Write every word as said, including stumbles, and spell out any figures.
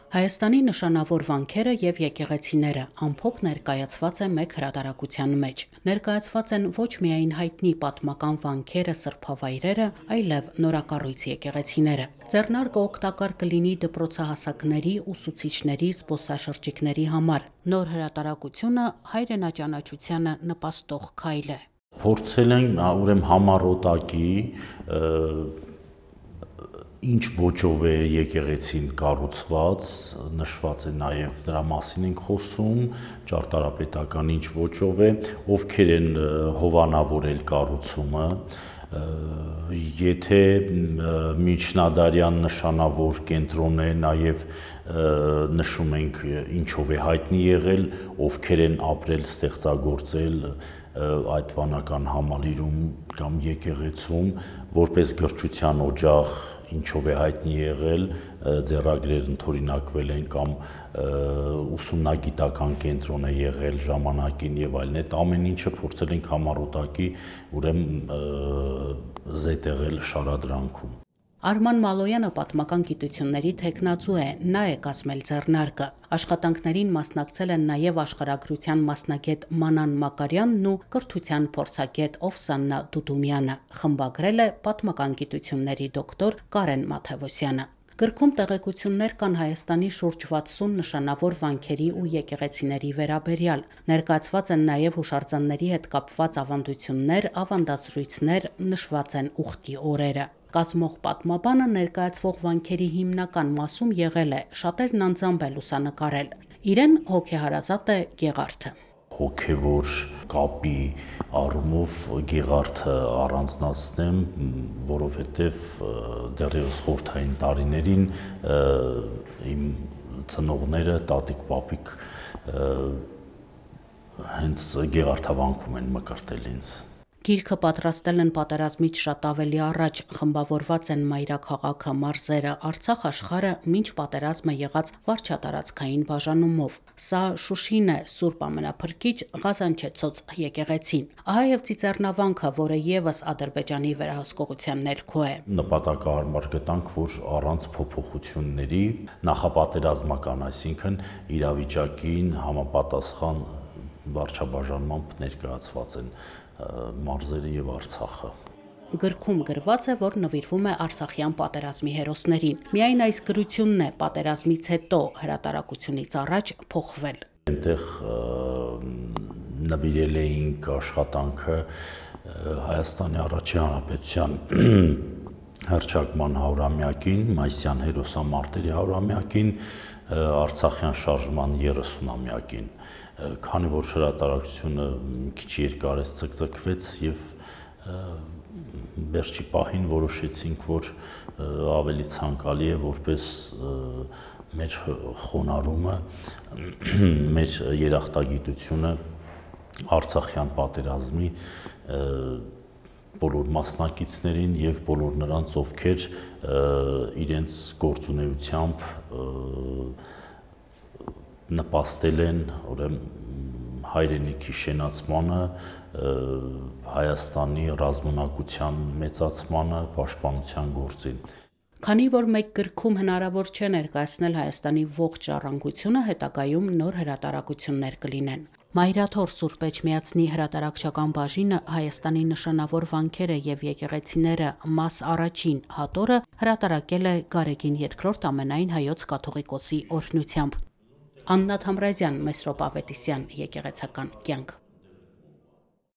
Հայաստանի նշանավոր վանքերը և եկեղեցիները ամփոփ ներկայացված է մեկ հրատարակության մեջ։ Ներկայացված են ոչ միայն հայտնի պատմական վանքերը, սրբավայրերը, այլև նորակառույց եկեղեցիները։ Ձեռնարկը օգտակար կլինի դպրոցահասակների, ուսուցիչների, զբոսաշրջիկների համար։ Նոր հրատարակությունը հայրենաճանաչությանը նպաստող քայլ է։ Փորձել ենք ուրեմն համառոտակի ինչ ոճով է եկեղեցին կառուցված, նշված է նաև դրա մասին ենք խոսում, ճարտարապետական ինչ ոճով է, ովքեր են հովանավորել կառուցումը, եթե միջնադարյան նշանավոր կենտրոն է, նաև նշում ենք ինչով է հայտնի եղել, ովքեր են ապրել, ստեղծագործել այդ վանական համալիրում կամ եկեղեցում, որպես գրչության օջախ ինչով է հայտնի եղել, ձեռագրեր ընդօրինակվել են կամ ուսումնագիտական կենտրոն է եղել ժամանակին եւ այլն, այդ ամեն ինչը փորձել ենք համառոտակի ուրեմն զետեղել շարադրանքում։ Արման Մալոյանը պատմական գիտությունների թեկնածու է, նա է կազմել ձեռնարկը։ Աշխատանքներին մասնակցել են նաև աշխարհագրության մասնագետ Մանան Մակարյանն ու կրթության փորձագետ Օվսաննա Դուդումյանը, խմբագրել է պատմական գիտությունների դոկտոր Կարեն Մաթևոսյանը։ Գրքում տեղեկություններ կան Հայաստանի շուրջ վաթսուն նշանավոր վանքերի ու եկեղեցիների վերաբերյալ։ Ներկայացված են նաև հուշարձանների հետ կապված ավանդություններ, ավանդազրույցներ, նշված են ուխտի օրերը։ Կազմող պատմաբանը ներկայացվող վանքերի հիմնական մասում եղել է, շատերն անձամբ է լուսանկարել։ Իրեն հոգեհարազատ է Գեղարդը։ Հոգևոր կապի առումով Գեղարդը առանձնացնեմ, որովհետև դեռևս խորհրդային տարիներին իմ ծնողները, տատիկ, պապիկ հենց Գեղարդավանքում են մկրտել ինձ։ Գիրքը պատրաստել են պատերազմից շատ ավելի առաջ, խմբավորված են մայրաքաղաքը, մարզերը, Արցախ աշխարհը մինչ պատերազմը եղած վարչատարածքային բաժանումով։ Սա Շուշին է, Սուրբ Ամենափրկիչ Ղազանչեցոց եկեղեցին։ Ահա եւ ծիծեռնավանքը, որը եւս Ադրբեջանի վերահսկողության ներքո է։ Նպատակահարմար գտանք, որ առանց փոփոխությունների նախապատերազմական, այսինքն իրավիճակին համապատասխան վարչաբաժանմամբ ներկայացված են մարզերը եւ Արցախը։ Գրքում գրված է, որ նվիրվում է Արցախյան պատերազմի հերոսներին։ Միայն այս գրությունն է պատերազմից հետո հրատարակությունից առաջ փոխվել։ Այնտեղ նվիրել էինք աշխատանքը Հայաստանի առաջին հանրապետության հռչակման հարյուրամյակին, Մայիսյան հերոսամարտերի հարյուրամյակին, Արցախյան շարժման երեսունամյակին, քանի որ հրատարակությունը քիչ երկար է ցկցկվեց եւ վերջի պահին որոշեցինք, որ ավելի ցանկալի է որպես մեր խոնարհումը, մեր երախտագիտությունը Արցախյան պատերազմի բոլոր մասնակիցներին եւ բոլոր նրանց, ովքեր իրենց գործունեությամբ նպաստել են ուրեմն հայրենիքի շենացմանը, Հայաստանի ռազմունակության մեծացմանը, պաշտպանության գործին։ Քանի որ մեկ գրքում հնարավոր չէ ներկայացնել Հայաստանի ողջ ժառանգությունը, հետագայում նոր հրատարակություններ կլինեն։ Մայրաթոր Սուրբ Էջմիածնի հրատարակչական բաժինը Հայաստանի նշանավոր վանքերը եւ եկեղեցիները մաս առաջին հատորը հրատարակել է Գարեգին երկրորդ ամենայն հայոց կաթողիկոսի օրհնությամբ։ Աննա Թամրազյան, Մեսրոպ Ավետիսյան, Եկեղեցական կյանք։